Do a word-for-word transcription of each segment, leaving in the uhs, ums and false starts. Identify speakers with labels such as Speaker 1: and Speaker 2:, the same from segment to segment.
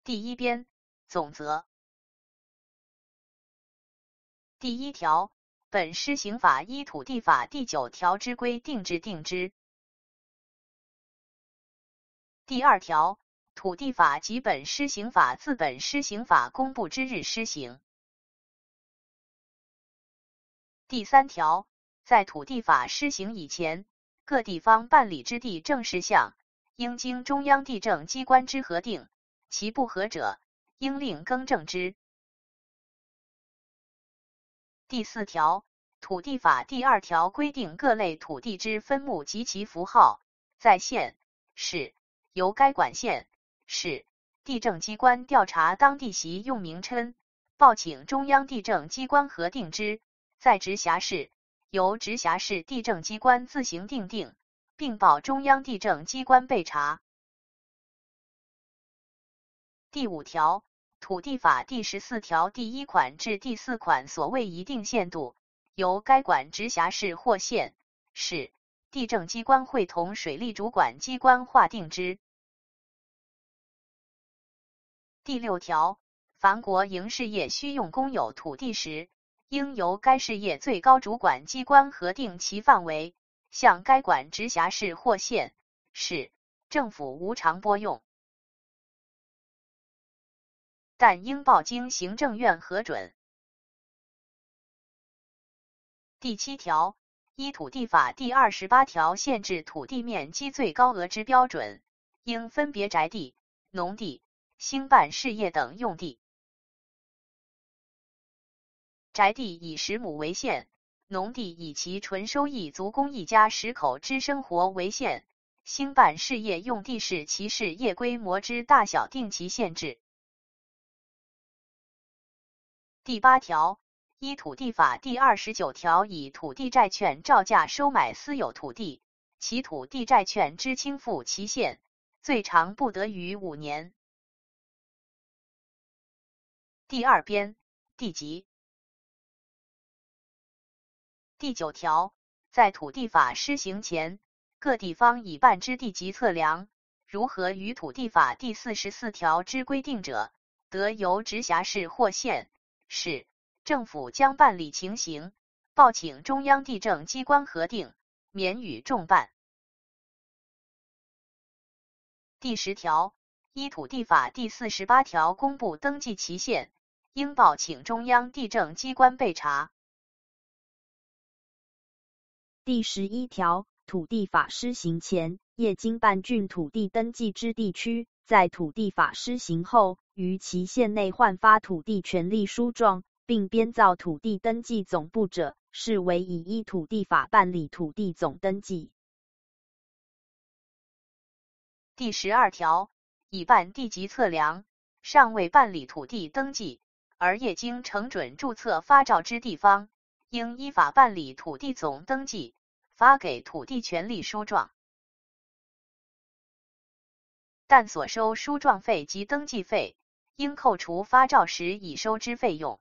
Speaker 1: 第一编总则。第一条，本施行法依土地法第九条之规定制定之。第二条，土地法及本施行法自本施行法公布之日施行。第三条，在土地法施行以前，各地方办理之地政事项，应经中央地政机关之核定，其不合者，应另更正之。第四条，土地法第二条规定各类土地之分目及其符号，在县、市由该管县、市地政机关调查当地习用名称，报请中央地政机关核定之；在直辖市，由直辖市地政机关自行订定，并报中央地政机关备查。第五条，土地法第十四条第一款至第四款所谓一定限度，由该管直辖市或县、市地政机关会同水利主管机关划定之。第六条，凡国营事业需用公有土地时，应由该事业最高主管机关核定其范围，向该管直辖市或县、市政府无偿拨用，但应报经行政院核准。第七条，依土地法第二十八条限制土地面积最高额之标准，应分别宅地、农地、兴办事业等用地。宅地以十亩为限，农地以其纯收益足供一家十口之生活为限，兴办事业用地是其事业规模之大小定其限制。第八条，依土地法第二十九条以土地债券照价收买私有土地，其土地债券之清付期限，最长不得逾五年。第二编地籍。第九条，在土地法施行前，各地方已办之地籍测量，如合于土地法第四十四条之规定者，得由直辖市或县、市政府将办理情形，报请中央地政机关核定，免予重办。第十条，依土地法第四十八条公布登记期限，应报请中央地政机关备查。
Speaker 2: 第十一条，土地法施行前，业经办竣土地登记之地区，在土地法施行后，于期限内换发土地权利书状，并编造土地登记总部者，视为已依土地法办理土地总登记。
Speaker 1: 第十二条，已办地籍测量，尚未办理土地登记，而业经呈准注册发照之地方，应依法办理土地总登记，发给土地权利书状，但所收书状费及登记费，应扣除发照时已收之费用。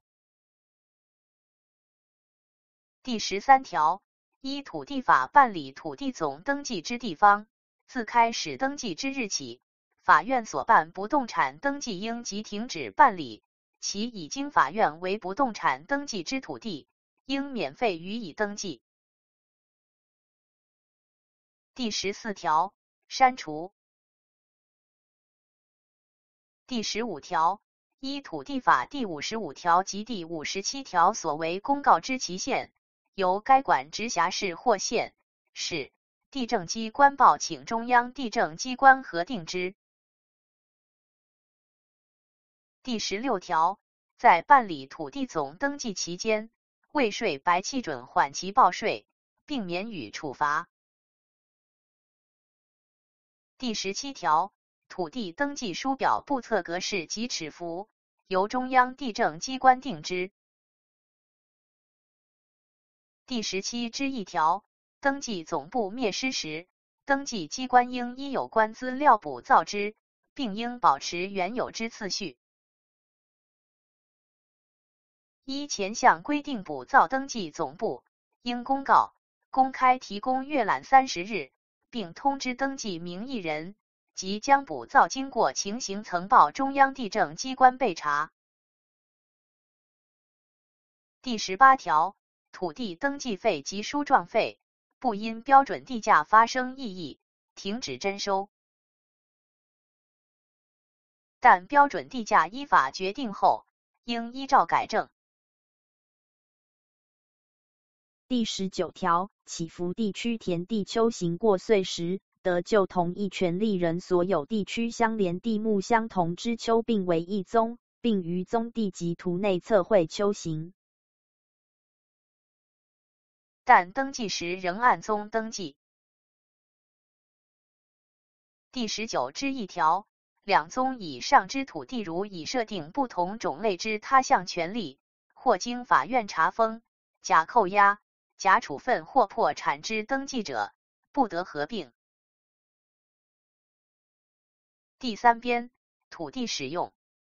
Speaker 1: 第十三条，依土地法办理土地总登记之地方，自开始登记之日起，法院所办不动产登记应即停止办理，其已经法院为不动产登记之土地，应免费予以登记。第十四条，删除。第十五条，依土地法第五十五条及第五十七条所为公告之期限，由该管直辖市或县、市地政机关报请中央地政机关核定之。第十六条，在办理土地总登记期间，未税白契准缓期报税，并免予处罚。第十七条，土地登记书表簿册格式及尺幅，由中央地政机关定之。第十七之一条，登记总部灭失时，登记机关应依有关资料补造之，并应保持原有之次序。依前项规定补造登记总部，应公告、公开提供阅览三十日，并通知登记名义人， 即将补造经过情形曾报中央地政机关备查。第十八条，土地登记费及书状费不因标准地价发生异议，停止征收，但标准地价依法决定后，应依照改正。
Speaker 2: 第十九条，起伏地区田地丘行过岁时，得就同一权利人所有地区相连地目相同之丘并为一宗，并于宗地及图内测绘丘行，
Speaker 1: 但登记时仍按宗登记。第十九之一条，两宗以上之土地如已设定不同种类之他项权利，或经法院查封、假扣押、假处分或破产之登记者，不得合并。第三编，土地使用。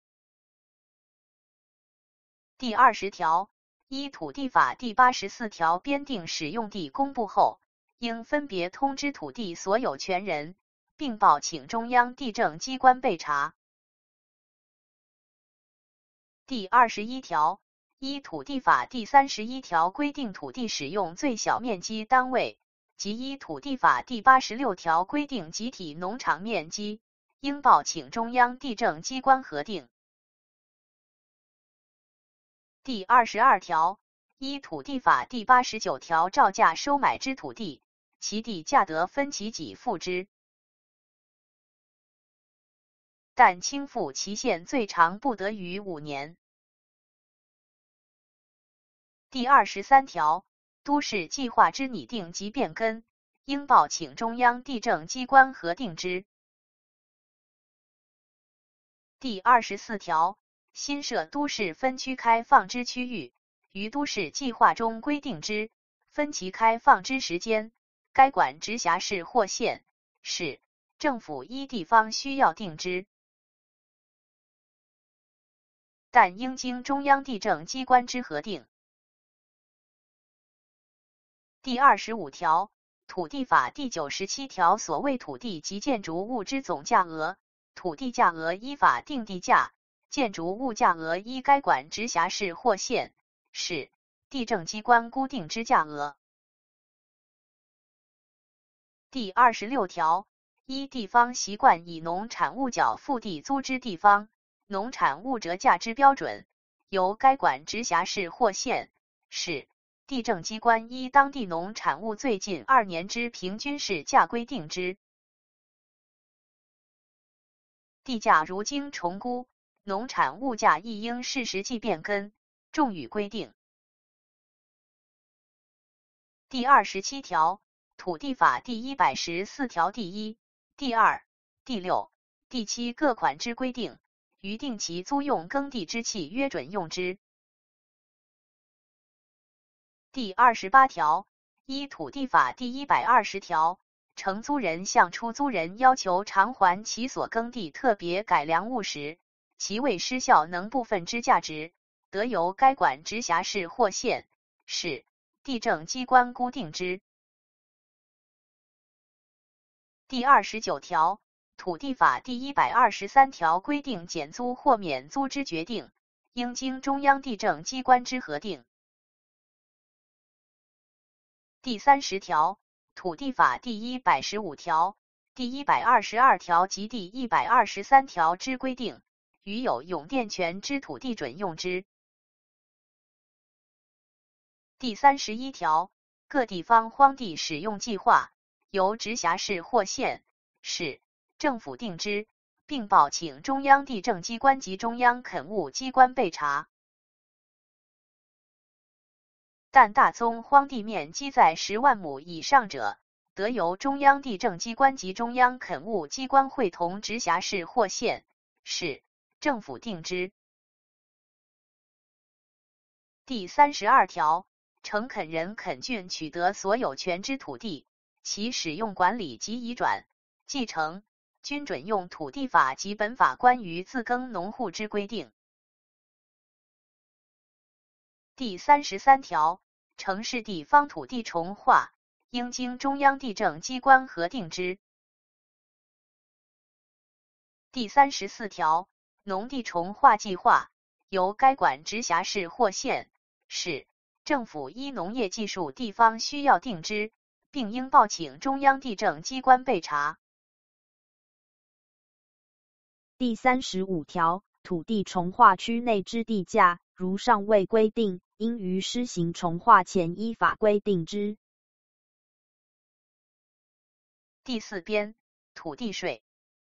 Speaker 1: 第二十条，依土地法第八十四条编定使用地公布后，应分别通知土地所有权人，并报请中央地政机关备查。第二十一条，依土地法第三十一条规定土地使用最小面积单位，及依土地法第八十六条规定集体农场面积，应报请中央地政机关核定。第二十二条，依土地法第八十九条照价收买之土地，其地价得分其给付之，但清付期限最长不得逾五年。第二十三条，都市计划之拟定及变更，应报请中央地政机关核定之。第二十四条，新设都市分区开放之区域，于都市计划中规定之，分期开放之时间，该管直辖市或县市政府依地方需要定之，但应经中央地政机关之核定。第二十五条，土地法第九十七条所谓土地及建筑物之总价额，土地价额依法定地价，建筑物价额依该管直辖市或县市地政机关估定之价额。第二十六条，依地方习惯以农产物缴付地租之地方，农产物折价之标准，由该管直辖市或县市地政机关依当地农产物最近二年之平均市价规定之。地价如经重估，农产物价亦应视实际变更，重予规定。第二十七条，土地法第一百十四条第一、第二、第六、第七各款之规定，于定期租用耕地之契约准用之。第二十八条，依土地法第一百二十条，承租人向出租人要求偿还其所耕地特别改良物时，其未失效能部分之价值，得由该管直辖市或县市地政机关估定之。第二十九条，土地法第一百二十三条规定减租或免租之决定，应经中央地政机关之核定。第三十条，土地法第一百十五条、第一百二十二条及第一百二十三条之规定，于有永佃权之土地准用之。第三十一条，各地方荒地使用计划，由直辖市或县市政府定之，并报请中央地政机关及中央垦务机关备查。但大宗荒地面积在十万亩以上者，得由中央地政机关及中央垦务机关会同直辖市或县市政府定之。第三十二条，承垦人垦郡取得所有权之土地，其使用管理及移转、继承，均准用土地法及本法关于自耕农户之规定。第三十三条，城市地方土地重划，应经中央地政机关核定之。 第三十四条，农地重划计划由该管直辖市或县市政府依农业技术地方需要定之，并应报请中央地政机关备查。
Speaker 2: 第三十五条，土地重划区内之地价，如尚未规定，应于施行重划前依法规定之。
Speaker 1: 第四编，土地税。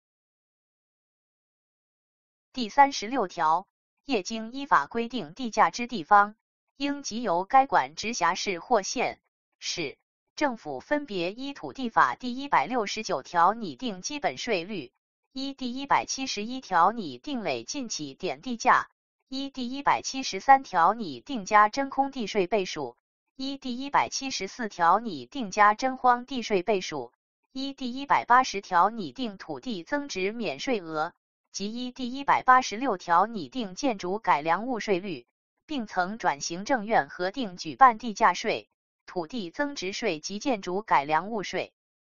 Speaker 1: 第三十六条，业经依法规定地价之地方，应即由该管直辖市或县市政府分别依土地法第一百六十九条拟定基本税率，依第一百七十一条拟定累进起点地价，依第一百七十三条拟定加真空地税倍数，依第一百七十四条拟定加真荒地税倍数，依第一百八十条拟定土地增值免税额，及依第一百八十六条拟定建筑改良物税率，并曾转行政院核定举办地价税、土地增值税及建筑改良物税。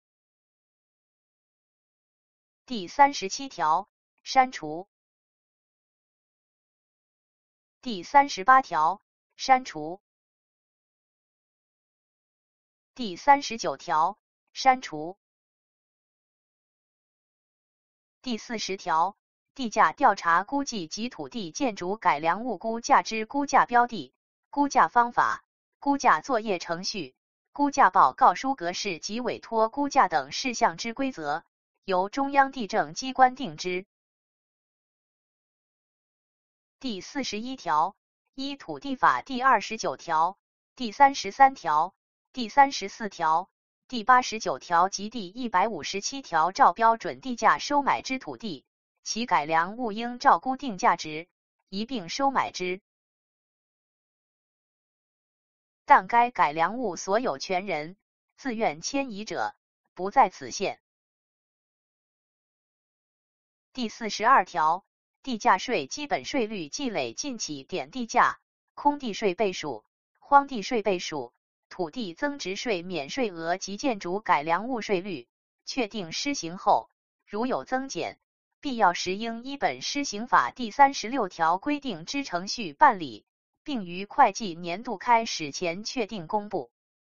Speaker 1: 第三十七条，删除。第三十八条，删除。第三十九条，删除。第四十条，地价调查估计及土地建筑改良物估价之估价标的、估价方法、估价作业程序、估价报告书格式及委托估价等事项之规则，由中央地政机关定之。第四十一条，依土地法第二十九条、第三十三条、第三十四条、第八十九条及第一百五十七条照标准地价收买之土地，其改良物应照估定价值，一并收买之。但该改良物所有权人自愿迁移者，不在此限。第四十二条，地价税基本税率计累进起点地价、空地税倍数、荒地税倍数、土地增值税免税额及建筑改良物税率，确定施行后，如有增减，必要时应依本施行法第三十六条规定之程序办理，并于会计年度开始前确定公布。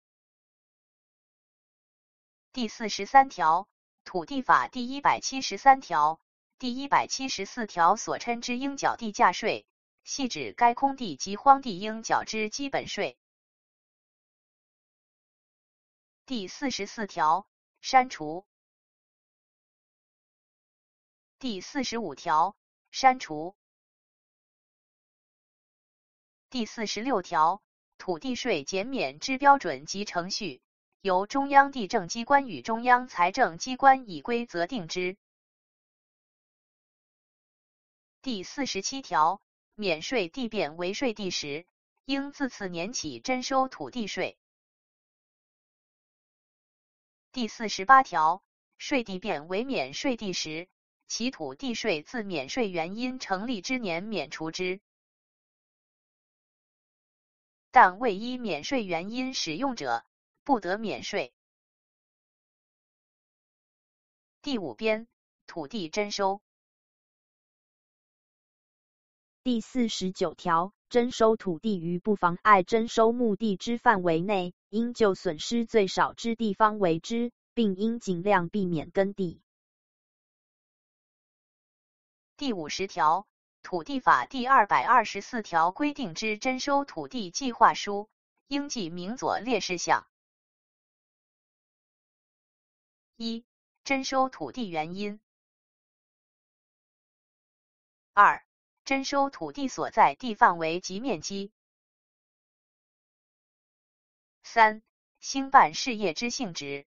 Speaker 1: 第四十三条，土地法第一百七十三条、第一百七十四条所称之应缴地价税，系指该空地及荒地应缴之基本税。第四十四条，删除。第四十五条，删除。第四十六条，土地税减免之标准及程序，由中央地政机关与中央财政机关以规则定之。第四十七条，免税地变为税地时，应自次年起征收土地税。第四十八条，税地变为免税地时，其土地税自免税原因成立之年免除之，但未依免税原因使用者，不得免税。第五编，土地征收。
Speaker 2: 第四十九条，征收土地于不妨碍征收目的之范围内，应就损失最少之地方为之，并应尽量避免耕地。
Speaker 1: 第五十条，土地法第二百二十四条规定之征收土地计划书，应记明左列事项。一、征收土地原因。二、征收土地所在地范围及面积。三、兴办事业之性质。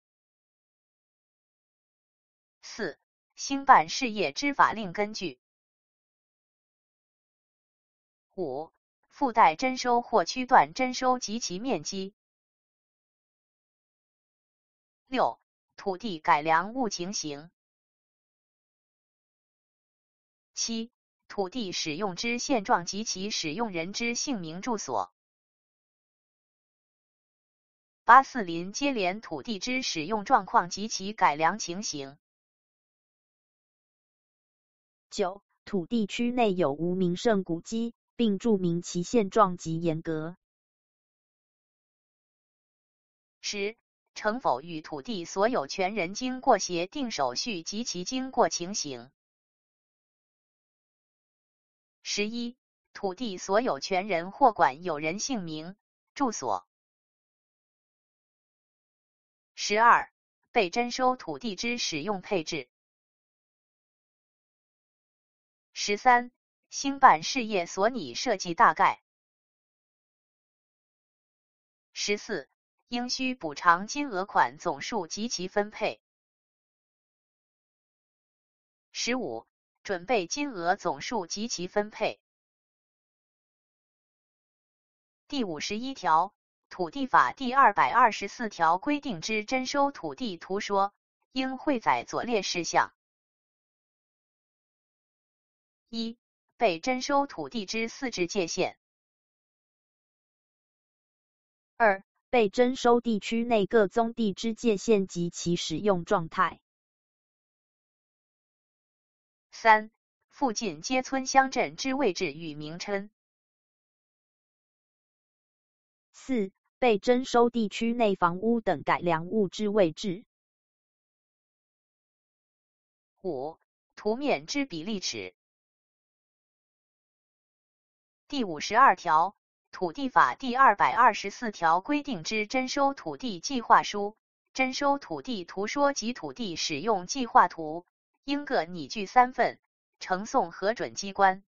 Speaker 1: 四、兴办事业之法令根据。五、附带征收或区段征收及其面积。六、土地改良物情形。七、土地使用之现状及其使用人之姓名住所。八、四邻接连土地之使用状况及其改良情形。
Speaker 2: 九、土地区内有无名胜古迹，并注明其现状及严格。
Speaker 1: 十、成否与土地所有权人经过协定手续及其经过情形。十一、土地所有权人或管有人姓名、住所。十二、被征收土地之使用配置。十三、兴办事业所拟设计大概。十四、应需补偿金额款总数及其分配。十五、准备金额总数及其分配。第五十一条，土地法第二百二十四条规定之征收土地图说，应汇载左列事项：一、被征收土地之四质界限；二、
Speaker 2: 被征收地区内各宗地之界限及其使用状态；
Speaker 1: 三、附近街村乡镇之位置与名称；
Speaker 2: 四、被征收地区内房屋等改良物之位置；
Speaker 1: 五、图面之比例尺。第五十二条，土地法第二百二十四条规定之征收土地计划书、征收土地图说及土地使用计划图，应各拟具三份，呈送核准机关。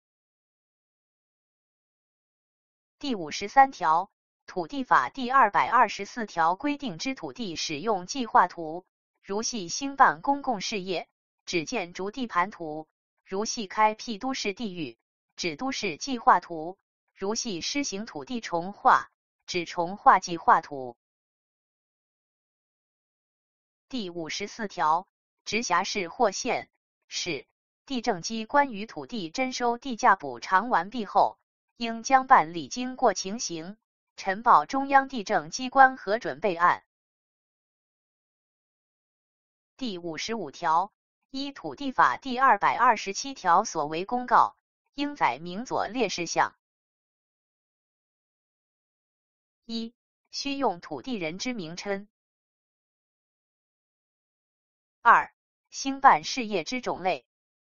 Speaker 1: 第五十三条，土地法第二百二十四条规定之土地使用计划图，如系兴办公共事业，指建筑地盘图；如系开辟都市地域，指都市计划图；如系施行土地重划，指重划计划图。第五十四条，直辖市或县市地政机关于土地征收地价补偿完毕后，应将办理经过情形，呈报中央地政机关核准备案。第五十五条，依土地法第二百二十七条所为公告，应载明左列事项：一、需用土地人之名称；二、兴办事业之种类；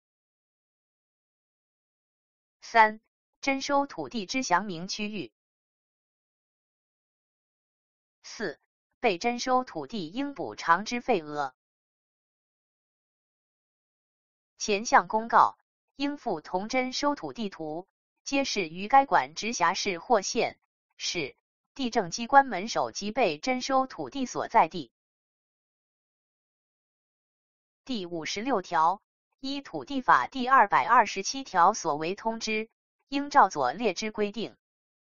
Speaker 1: 三、征收土地之详明区域；四、被征收土地应补偿之费额。前项公告应附同征收土地图，揭示于该管直辖市或县市地政机关门首及被征收土地所在地。第五十六条，依土地法第二百二十七条所为通知，应照左列之规定：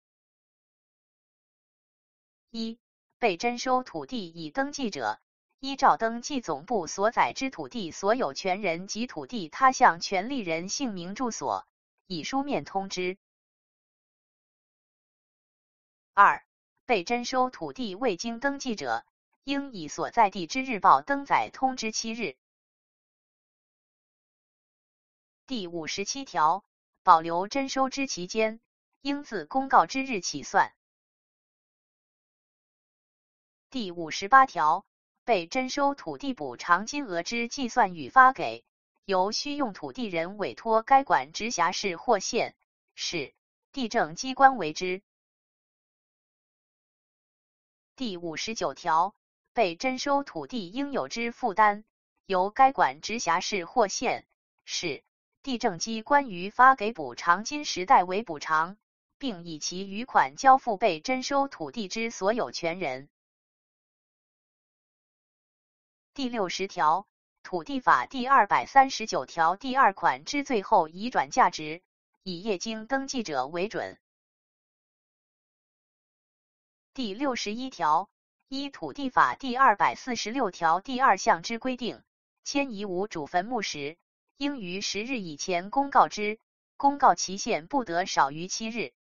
Speaker 1: 一、被征收土地已登记者，依照登记总部所载之土地所有权人及土地他项权利人姓名住所，以书面通知。二、被征收土地未经登记者，应以所在地之日报登载通知七日。第五十七条，保留征收之期间，应自公告之日起算。第五十八条，被征收土地补偿金额之计算与发给，由需用土地人委托该管直辖市或县市地政机关为之。第五十九条，被征收土地应有之负担，由该管直辖市或县市地政机关于发给补偿金时代为补偿，并以其余款交付被征收土地之所有权人。第六十条，土地法第二百三十九条第二款之最后移转价值，以业经登记者为准。第六十一条，依土地法第二百四十六条第二项之规定，迁移无主坟墓时，应于十日以前公告之，公告期限不得少于七日。